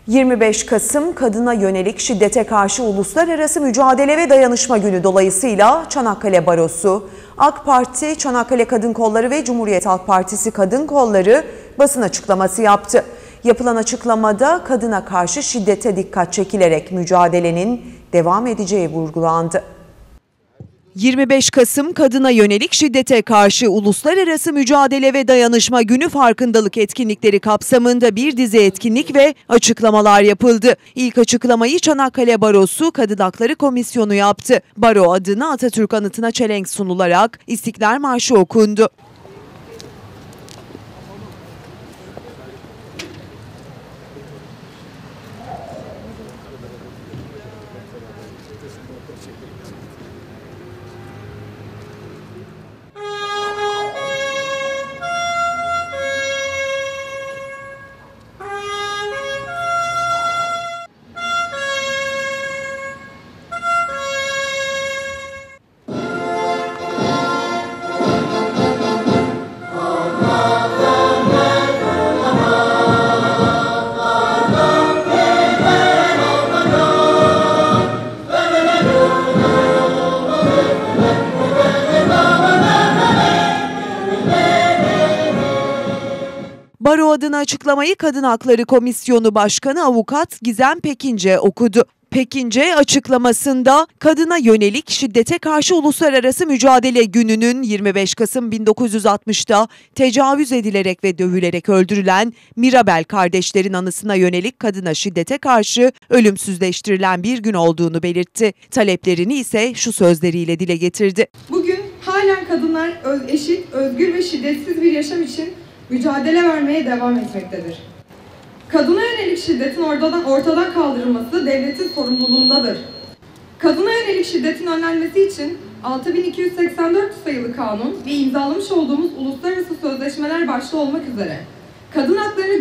25 Kasım Kadına Yönelik Şiddete Karşı Uluslararası Mücadele ve Dayanışma Günü dolayısıyla Çanakkale Barosu, AK Parti, Çanakkale Kadın Kolları ve Cumhuriyet Halk Partisi Kadın Kolları basın açıklaması yaptı. Yapılan açıklamada kadına karşı şiddete dikkat çekilerek mücadelenin devam edeceği vurgulandı. 25 Kasım Kadına Yönelik Şiddete Karşı Uluslararası Mücadele ve Dayanışma Günü farkındalık etkinlikleri kapsamında bir dizi etkinlik ve açıklamalar yapıldı. İlk açıklamayı Çanakkale Barosu Kadın Hakları Komisyonu yaptı. Baro adına Atatürk anıtına çelenk sunularak İstiklal Marşı okundu. Baro adına açıklamayı Kadın Hakları Komisyonu Başkanı Avukat Gizem Pekince okudu. Pekince açıklamasında kadına yönelik şiddete karşı Uluslararası Mücadele Günü'nün 25 Kasım 1960'da tecavüz edilerek ve dövülerek öldürülen Mirabel kardeşlerin anısına yönelik kadına şiddete karşı ölümsüzleştirilen bir gün olduğunu belirtti. Taleplerini ise şu sözleriyle dile getirdi. Bugün halen kadınlar eşit, özgür ve şiddetsiz bir yaşam için mücadele vermeye devam etmektedir. Kadına yönelik şiddetin ortadan kaldırılması devletin sorumluluğundadır. Kadına yönelik şiddetin önlenmesi için 6284 sayılı kanun ve imzalamış olduğumuz uluslararası sözleşmeler başta olmak üzere kadın haklarını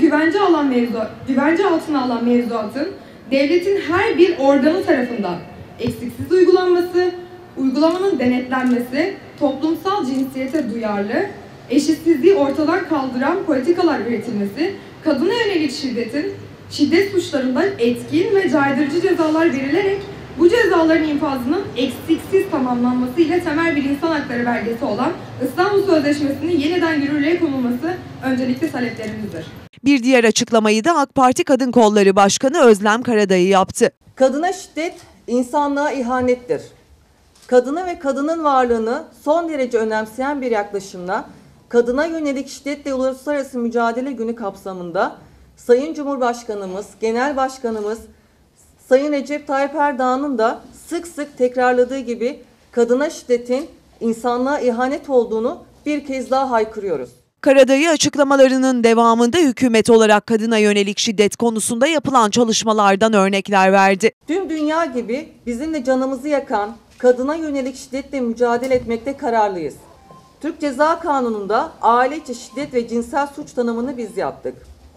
güvence altına alan mevzuatın devletin her bir organı tarafından eksiksiz uygulanması, uygulamanın denetlenmesi, toplumsal cinsiyete duyarlı, eşitsizliği ortadan kaldıran politikalar üretilmesi, kadına yönelik şiddet suçlarından etkin ve caydırıcı cezalar verilerek bu cezaların infazının eksiksiz tamamlanması ile temel bir insan hakları belgesi olan İstanbul Sözleşmesi'nin yeniden yürürlüğe konulması öncelikli taleplerimizdir. Bir diğer açıklamayı da AK Parti Kadın Kolları Başkanı Özlem Karadayı yaptı. Kadına şiddet insanlığa ihanettir. Kadını ve kadının varlığını son derece önemseyen bir yaklaşımla Kadına Yönelik Şiddetle Uluslararası Mücadele Günü kapsamında Sayın Cumhurbaşkanımız, Genel Başkanımız Sayın Recep Tayyip Erdoğan'ın da sık sık tekrarladığı gibi kadına şiddetin insanlığa ihanet olduğunu bir kez daha haykırıyoruz. Karadayı açıklamalarının devamında hükümet olarak kadına yönelik şiddet konusunda yapılan çalışmalardan örnekler verdi. Tüm dünya gibi bizim de canımızı yakan kadına yönelik şiddetle mücadele etmekte kararlıyız. Türk Ceza Kanunu'nda aile içi şiddet ve cinsel suç tanımını biz yaptık.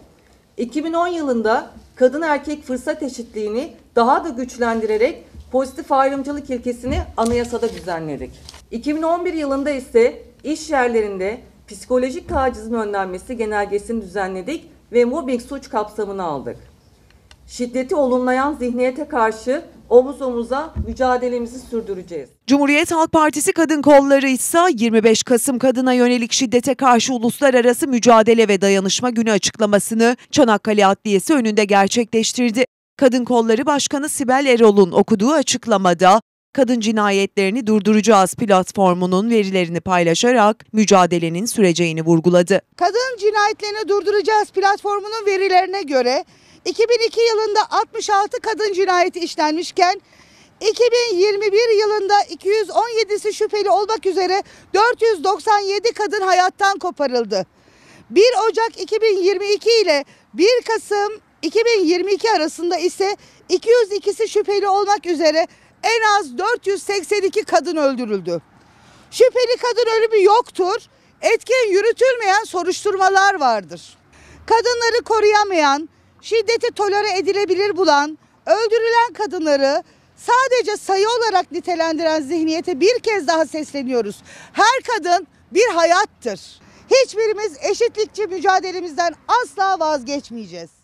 2010 yılında kadın erkek fırsat eşitliğini daha da güçlendirerek pozitif ayrımcılık ilkesini anayasada düzenledik. 2011 yılında ise iş yerlerinde psikolojik tacizin önlenmesi genelgesini düzenledik ve mobbing suç kapsamına aldık. Şiddeti olumlayan zihniyete karşı omuz omuza mücadelemizi sürdüreceğiz. Cumhuriyet Halk Partisi Kadın Kolları ise 25 Kasım Kadına Yönelik Şiddete Karşı Uluslararası Mücadele ve Dayanışma Günü açıklamasını Çanakkale Adliyesi önünde gerçekleştirdi. Kadın Kolları Başkanı Sibel Erol'un okuduğu açıklamada kadın cinayetlerini durduracağız platformunun verilerini paylaşarak mücadelenin süreceğini vurguladı. Kadın cinayetlerini durduracağız platformunun verilerine göre 2002 yılında 66 kadın cinayeti işlenmişken 2021 yılında 217'si şüpheli olmak üzere 497 kadın hayattan koparıldı. 1 Ocak 2022 ile 1 Kasım 2022 arasında ise 202'si şüpheli olmak üzere en az 482 kadın öldürüldü. Şüpheli kadın ölümü yoktur, etkin yürütülmeyen soruşturmalar vardır. Kadınları koruyamayan, şiddeti tolere edilebilir bulan, öldürülen kadınları sadece sayı olarak nitelendiren zihniyete bir kez daha sesleniyoruz. Her kadın bir hayattır. Hiçbirimiz eşitlikçi mücadelemizden asla vazgeçmeyeceğiz.